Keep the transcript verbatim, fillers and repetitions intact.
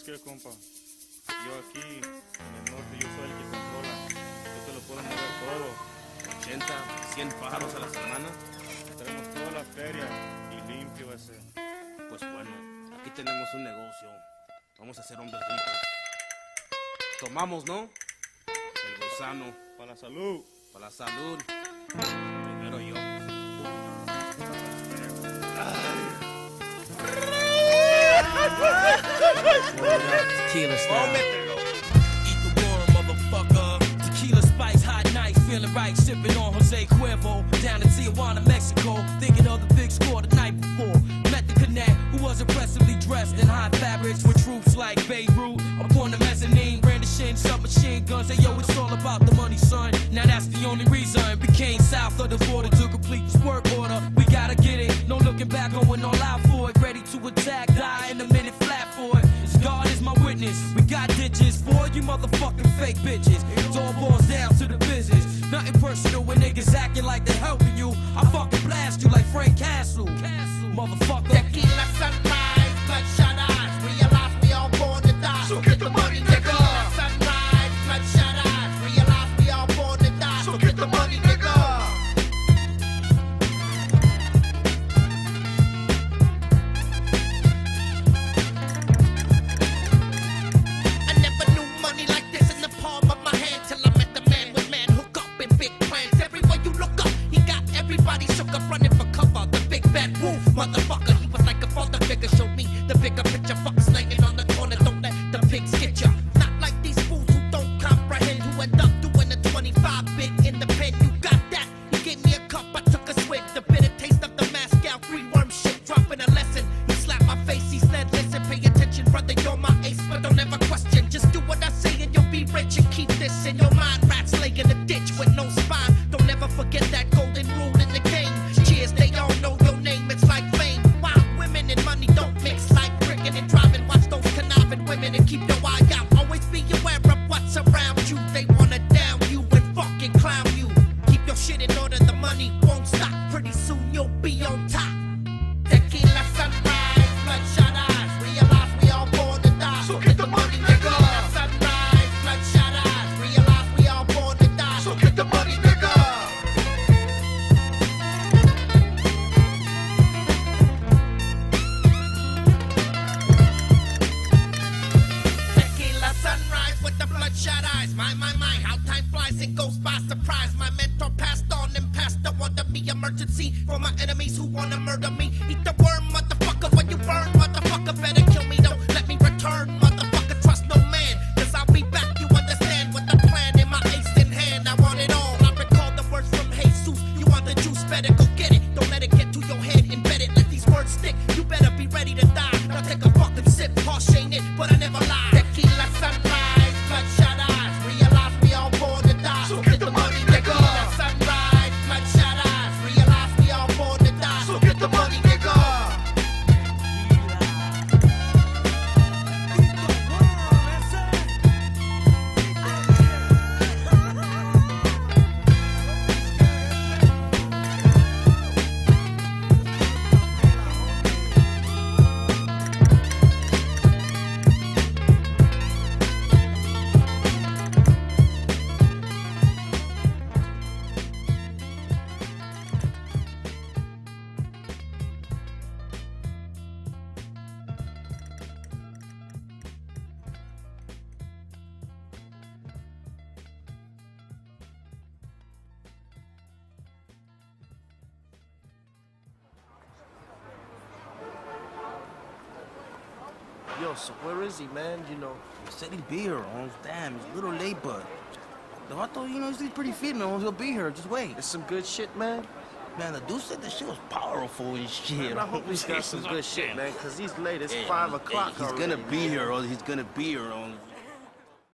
qué, compa? Yo aquí, en el norte, yo soy el que controla. Yo te lo puedo mover todo. ochenta, cien pájaros a la semana. Tenemos toda la feria y limpio ese. Pues bueno, aquí tenemos un negocio. Vamos a hacer hombres ricos. Tomamos, ¿no? El gusano. Para la salud. Para la salud. Primero yo. Tequila style. Eat the worm, motherfucker. Tequila spice, hot nights, feeling right, sipping on Jose Cuervo. Down in Tijuana, Mexico, thinking of the big score the night before. Met the cadet who was impressively dressed in hot fabrics with troops like Beirut upon the mezzanine, brandishing submachine guns. Hey yo, it's all about the money, son. Now that's the only reason became south of the border to complete this work order. We gotta get it, no looking back, going all out for it. Ready to attack, die in a minute, flat for it. God is my witness. We got ditches for you motherfucking fake bitches. It all boils down to the business. Nothing personal when niggas acting like they're helping you. I fucking blast you like Frank Castle. Castle. Motherfucker. Tequila sunrise, bloodshot eyes. Realize we all born to die. So get the money, nigga. Sunrise, bloodshot eyes. Realize we all born to die. So get the money, nigga. Motherfucker, he was like a father figure. Showed me the bigger picture. Fuck slanging on the corner. Don't let the pigs get ya. Not like these fools who don't comprehend. Who end up doing a twenty-five bit in the pen. You got that? He gave me a cup. I took a swig. The bitter taste of the Moscow free worm shit. Dropping a lesson. He slapped my face. He said, listen, pay attention, brother. You're my ace, but don't ever question. Just do what I say and you'll be rich. And keep this in your mind. Rats lay in a ditch with no spine. Don't ever forget that golden rule in the game. Cheers, they all know your name. It's like fame. Wow, women and money don't mix like cricket and driving. Watch those conniving women and keep your eye out. Always be aware of what's around you. They wanna down you and fucking clown you. Keep your shit in order, the money won't stop. Pretty soon you'll be on top. Tequila sunrise, bloodshot eyes. Realize we all born to die. So get the money, nigga. Sunrise, bloodshot eyes. Realize we all born to die. So get the money, nigga. Bloodshot eyes, my, my, my, how time flies, it goes by surprise. My mentor passed on and passed the one to be emergency for my enemies who wanna murder me. Eat the worm, motherfucker, when you burn, motherfucker, better kill me, don't let me return, motherfucker, trust no man, cause I'll be back, you understand what the plan in my ace in hand, I want it all, I recall the words from Jesus, you want the juice, better go get it, don't let it get to your head, embed it, let these words stick, you better be ready to die, now take a fucking sip, harsh ain't it, but I never lie. Tequila sunrise, bloodshot eyes, realize we all born to die. So get the money, nigga. Sunrise, bloodshot eyes, realize we all born to die. So get the money, nigga. Yo, so where is he, man? You know. He said he'd be here, Holmes. Damn, he's a little late, but the vato, you know, he's pretty fit, man. He'll be here. Just wait. It's some good shit, man. Man, the dude said the shit was powerful and shit. Man, I hope he's got some good shit, man, because he's late. It's Hey, five hey, o'clock He's already, gonna be man. here, or he's gonna be here, Holmes.